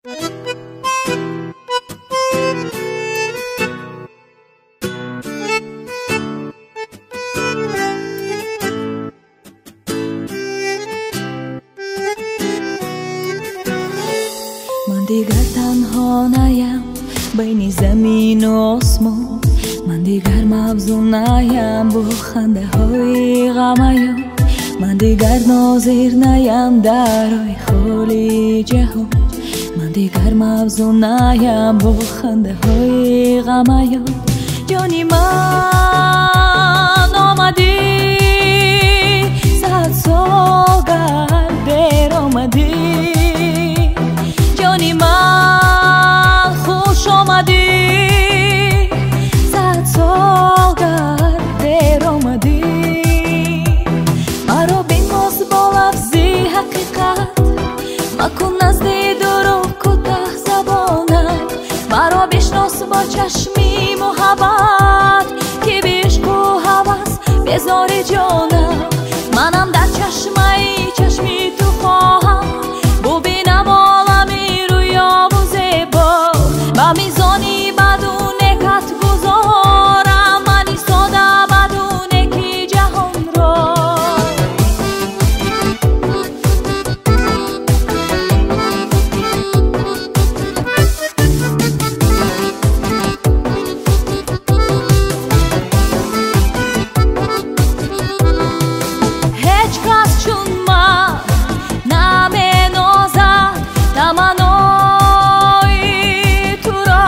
من دیگر تنها نیم بین زمین و آسمان، من دیگر مبزون نیم با خنده های غمیم، من دیگر ناظر نیم درای خالی جهان، من دیگر مبزون نیم با خنده های غمیم. جانی من آمدی صد سال دیر آمدی، جانی من خوش آمدی صد سال دیر آمدی. مرا بنواز با لفظی حقیقت، مکن نزدی دروغ کوتاه زبانم، مرا بشناس با چشمی محبت که بیشق و هوس بذاری جانم. منم در چشمی تو خواهم ببینم عالمی رویا و زیبا، و میزانی بدون کت گذارم من ایستاده بدون کی جهان را. هیچ کس چون من نمینازد تمنای تو را،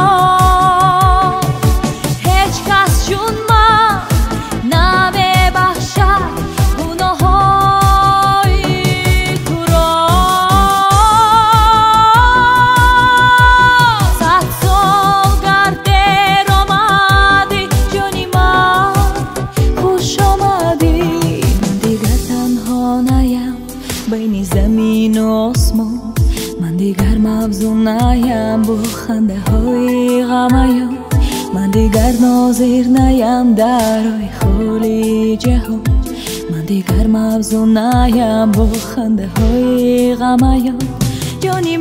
هیچ کس چون من نمیبخشد گناههای تو را. صد سال دیر آمدی جانی من خوش آمدی. من دیگر تنها نیم بین زمین و آسمان، من دیگر مبزون نیم با خنده های غمیم، من دیگر ناظر نیم درای خالی جهان، من دیگر مبزون نیم با خنده های غمیم. جانی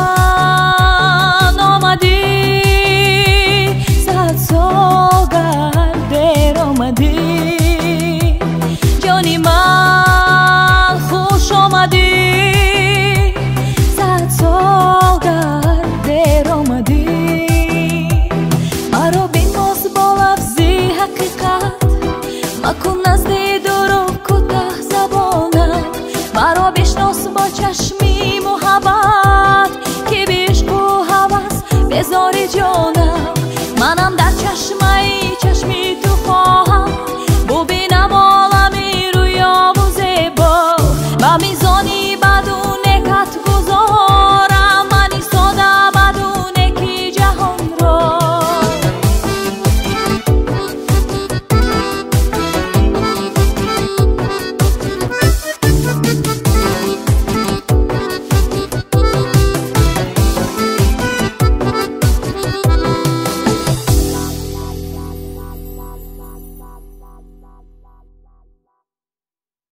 من آمدی صد سال دیر آمدی، جانی من خوش آمدی صد سال دیر آمدی. مرا بنواز با لفظی حقیقت، مکن نزدی دروغ کوتاه زبانم، مرا بشناس با چشمی محبت که بیشق و هوس بذاری جانم.